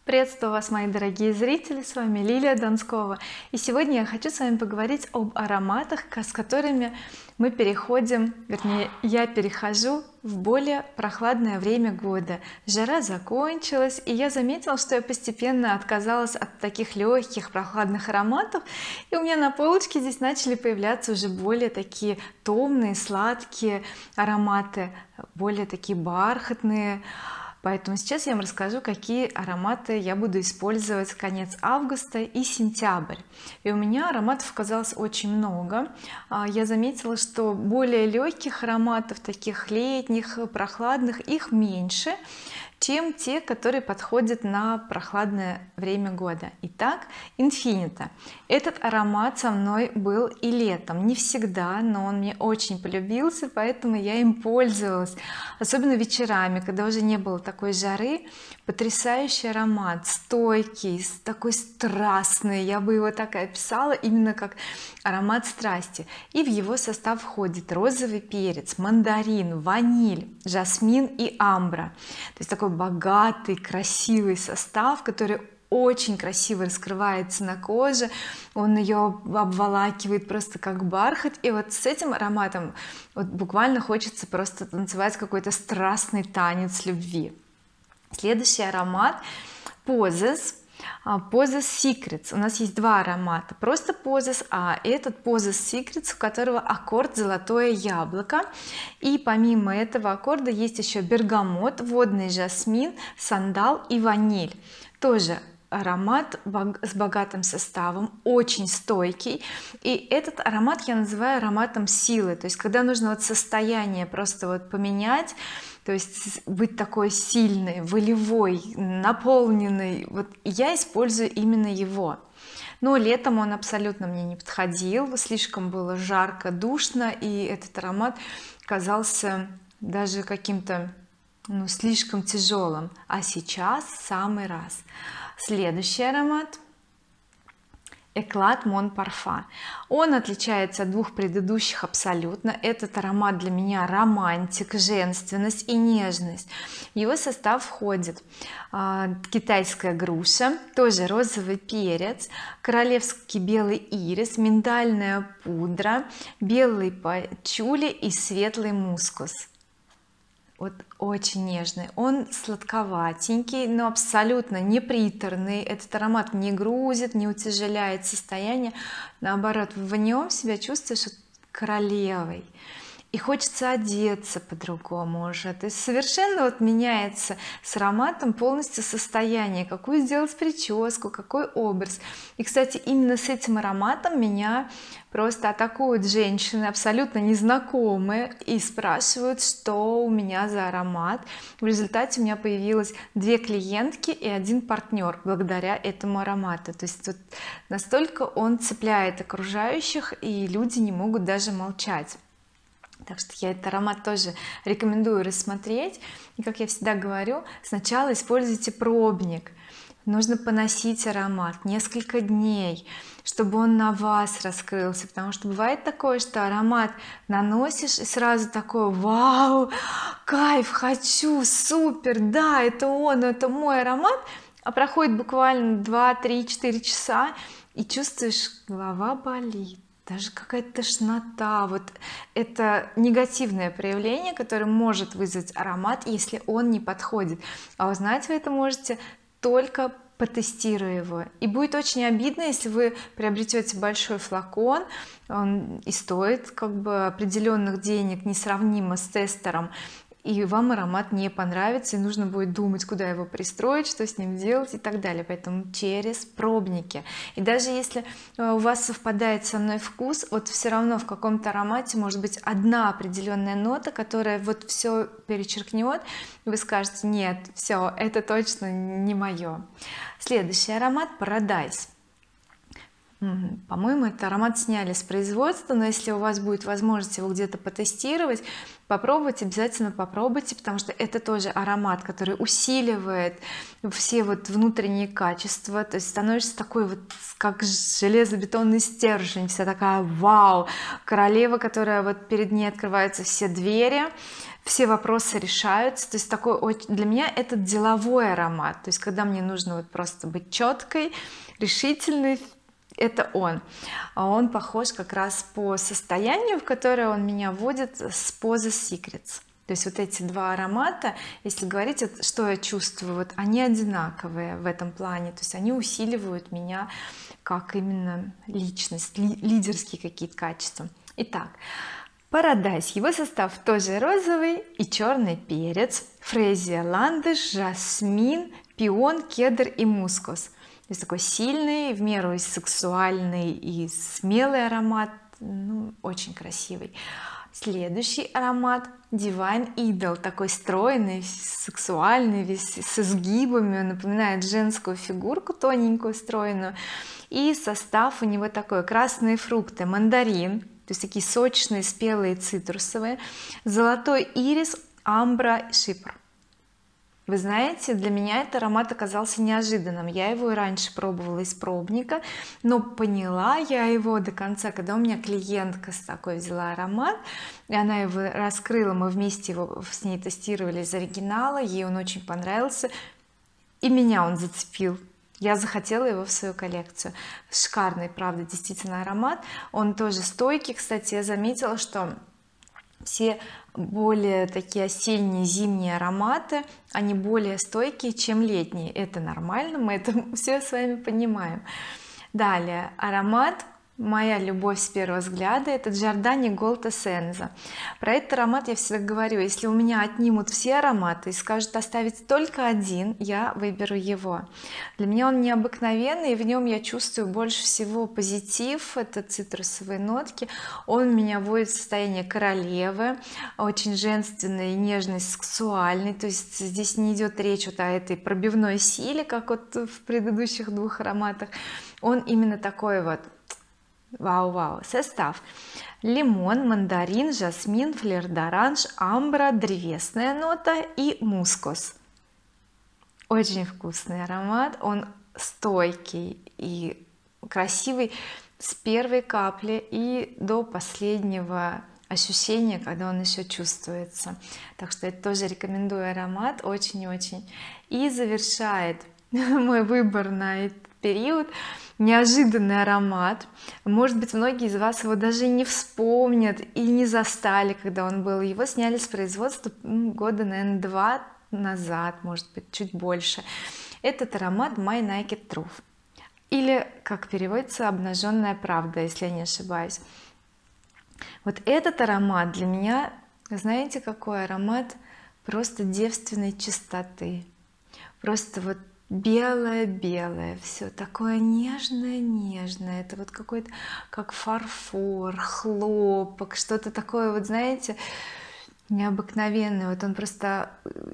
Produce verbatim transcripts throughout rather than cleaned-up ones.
Приветствую вас, мои дорогие зрители, с вами Лилия Донскова, и сегодня я хочу с вами поговорить об ароматах, с которыми мы переходим, вернее я перехожу в более прохладное время года. Жара закончилась, и я заметила, что я постепенно отказалась от таких легких прохладных ароматов, и у меня на полочке здесь начали появляться уже более такие томные, сладкие ароматы, более такие бархатные. Поэтому сейчас я вам расскажу, какие ароматы я буду использовать в конец августа и сентябрь. И у меня ароматов оказалось очень много. Я заметила, что более легких ароматов, таких летних, прохладных, их меньше, чем те, которые подходят на прохладное время года. Итак, Infinita. Этот аромат со мной был и летом, не всегда, но он мне очень полюбился, поэтому я им пользовалась, особенно вечерами, когда уже не было такой жары. Потрясающий аромат, стойкий, такой страстный, я бы его так и описала, именно как аромат страсти. И в его состав входит розовый перец, мандарин, ваниль, жасмин и амбра. То есть такой богатый, красивый состав, который очень красиво раскрывается на коже, он ее обволакивает просто как бархат. И вот с этим ароматом вот буквально хочется просто танцевать какой-то страстный танец любви. Следующий аромат Poses. Poses Secrets. У нас есть два аромата, просто Poses, а этот Poses Secrets, у которого аккорд золотое яблоко, и помимо этого аккорда есть еще бергамот, водный жасмин, сандал и ваниль. Тоже аромат с богатым составом, очень стойкий, и этот аромат я называю ароматом силы. То есть когда нужно вот состояние просто вот поменять, то есть быть такой сильной, волевой, наполненной, вот я использую именно его. Но летом он абсолютно мне не подходил, слишком было жарко, душно, и этот аромат казался даже каким-то ну слишком тяжелым. А сейчас самый раз. Следующий аромат Eclat Mon Parfum. Он отличается от двух предыдущих абсолютно. Этот аромат для меня романтик, женственность и нежность. В его состав входит э, китайская груша, тоже розовый перец, королевский белый ирис, миндальная пудра, белый пачули и светлый мускус. Вот очень нежный, он сладковатенький, но абсолютно не приторный. Этот аромат не грузит, не утяжеляет состояние, наоборот, в нем себя чувствуешь королевой, и хочется одеться по-другому уже. То есть совершенно вот меняется с ароматом полностью состояние, какую сделать прическу, какой образ. И кстати, именно с этим ароматом меня просто атакуют женщины абсолютно незнакомые и спрашивают, что у меня за аромат. В результате у меня появилось две клиентки и один партнер благодаря этому аромату. То есть вот настолько он цепляет окружающих, и люди не могут даже молчать. Так что я этот аромат тоже рекомендую рассмотреть. И как я всегда говорю, сначала используйте пробник, нужно поносить аромат несколько дней, чтобы он на вас раскрылся, потому что бывает такое, что аромат наносишь и сразу такое: вау, кайф, хочу, супер, да, это он, это мой аромат, а проходит буквально два три четыре часа и чувствуешь, голова болит, даже какая-то тошнота. Вот это негативное проявление, которое может вызвать аромат, если он не подходит. А узнать вы это можете только потестируя его. И будет очень обидно, если вы приобретете большой флакон, он и стоит как бы определенных денег, несравнимо с тестером, и вам аромат не понравится, и нужно будет думать, куда его пристроить, что с ним делать и так далее. Поэтому через пробники. И даже если у вас совпадает со мной вкус, вот все равно в каком-то аромате может быть одна определенная нота, которая вот все перечеркнет, и вы скажете: нет, все, это точно не мое. Следующий аромат Paradise. По-моему, этот аромат сняли с производства, но если у вас будет возможность его где-то потестировать, попробовать, обязательно попробуйте, потому что это тоже аромат, который усиливает все вот внутренние качества, то есть становишься такой вот как железобетонный стержень, вся такая вау, королева, которая вот перед ней открываются все двери, все вопросы решаются. То есть такой для меня это деловой аромат, то есть когда мне нужно вот просто быть четкой, решительной, это он. А он похож как раз по состоянию, в которое он меня вводит, с Pose Secrets. То есть вот эти два аромата, если говорить, что я чувствую, вот они одинаковые в этом плане, то есть они усиливают меня как именно личность, ли, лидерские какие-то качества. Итак, Paradise, его состав тоже розовый и черный перец, фрезия, ландыш, жасмин, пион, кедр и мускус. То есть такой сильный, в меру и сексуальный и смелый аромат, ну, очень красивый. Следующий аромат Divine Idol, такой стройный, сексуальный, весь с изгибами, напоминает женскую фигурку тоненькую, стройную. И состав у него такой: красные фрукты, мандарин, то есть такие сочные, спелые, цитрусовые, золотой ирис, амбра, шипр. Вы знаете, для меня этот аромат оказался неожиданным. Я его и раньше пробовала из пробника, но поняла я его до конца, когда у меня клиентка с такой взяла аромат, и она его раскрыла, мы вместе его с ней тестировали из оригинала, ей он очень понравился, и меня он зацепил. Я захотела его в свою коллекцию. Шикарный, правда, действительно аромат. Он тоже стойкий. Кстати, я заметила, что все более такие осенние, зимние ароматы, они более стойкие, чем летние. Это нормально, мы это все с вами понимаем. Далее аромат, моя любовь с первого взгляда, это Giordani Gold Essenza. Про этот аромат я всегда говорю: если у меня отнимут все ароматы и скажут оставить только один, я выберу его. Для меня он необыкновенный, и в нем я чувствую больше всего позитив, это цитрусовые нотки. Он меня вводит в состояние королевы, очень женственный, нежный, сексуальный, то есть здесь не идет речь вот о этой пробивной силе, как вот в предыдущих двух ароматах. Он именно такой вот вау-вау. Состав: лимон, мандарин, жасмин, флер д'оранж, амбра, древесная нота и мускус. Очень вкусный аромат, он стойкий и красивый с первой капли и до последнего ощущения, когда он еще чувствуется. Так что это тоже рекомендую аромат, очень-очень. И завершает мой выбор на этот период неожиданный аромат. Может быть, многие из вас его даже не вспомнят и не застали, когда он был. Его сняли с производства года, наверное, два назад, может быть, чуть больше. Этот аромат My Naked Truth, или как переводится, обнаженная правда, если я не ошибаюсь. Вот этот аромат для меня, знаете, какой аромат? Просто девственной чистоты, просто вот белое-белое, все такое нежное-нежное, это вот какой-то как фарфор, хлопок, что-то такое, вот знаете, необыкновенное. Вот он просто,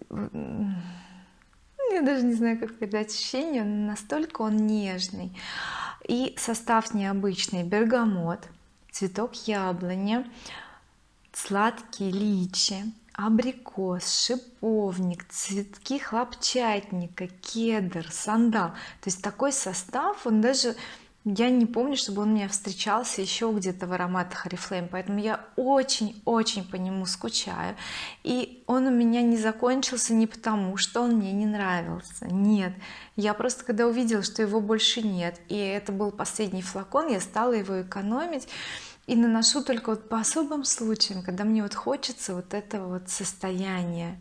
я даже не знаю, как передать ощущение, настолько он нежный. И состав необычный: бергамот, цветок яблони, сладкие личи, абрикос, шиповник, цветки хлопчатника, кедр, сандал. То есть такой состав, он даже, я не помню, чтобы он у меня встречался еще где-то в ароматах Oriflame, поэтому я очень-очень по нему скучаю. И он у меня не закончился не потому, что он мне не нравился, нет, я просто когда увидела, что его больше нет, и это был последний флакон, я стала его экономить и наношу только вот по особым случаям, когда мне вот хочется вот этого вот состояния.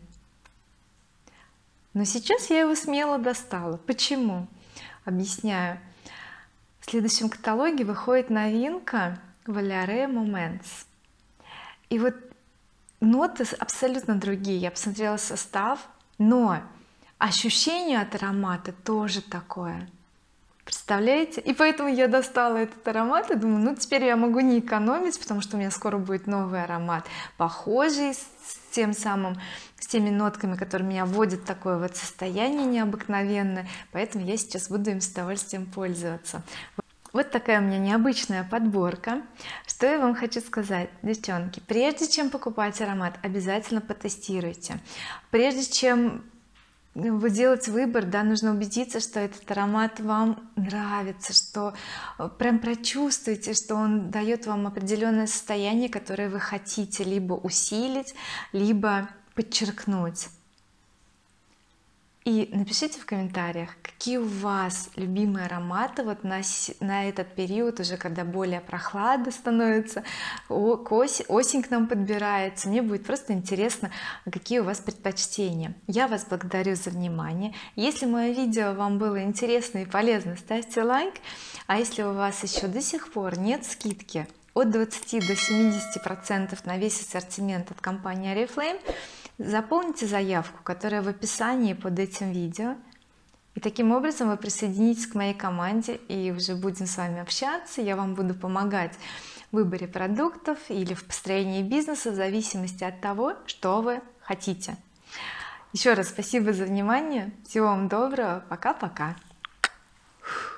Но сейчас я его смело достала. Почему? Объясняю. В следующем каталоге выходит новинка Volare Moments, и вот ноты абсолютно другие. Я посмотрела состав, но ощущение от аромата тоже такое, представляете? И поэтому я достала этот аромат и думаю, ну теперь я могу не экономить, потому что у меня скоро будет новый аромат, похожий с тем самым, с теми нотками, которые меня вводят в такое вот состояние необыкновенное, поэтому я сейчас буду им с удовольствием пользоваться. Вот такая у меня необычная подборка. Что я вам хочу сказать, девчонки: прежде чем покупать аромат, обязательно потестируйте. Прежде чем вы делать выбор, да, нужно убедиться, что этот аромат вам нравится, что прям прочувствуйте, что он дает вам определенное состояние, которое вы хотите либо усилить, либо подчеркнуть. И напишите в комментариях, какие у вас любимые ароматы вот на, на этот период, уже когда более прохладно становится, о, к осень, осень к нам подбирается. Мне будет просто интересно, какие у вас предпочтения. Я вас благодарю за внимание. Если мое видео вам было интересно и полезно, ставьте лайк. А если у вас еще до сих пор нет скидки от двадцати до семидесяти процентов на весь ассортимент от компании oriflame, заполните заявку, которая в описании под этим видео, и таким образом вы присоединитесь к моей команде, и уже будем с вами общаться. Я вам буду помогать в выборе продуктов или в построении бизнеса в зависимости от того, что вы хотите. Еще раз спасибо за внимание, всего вам доброго, пока-пока.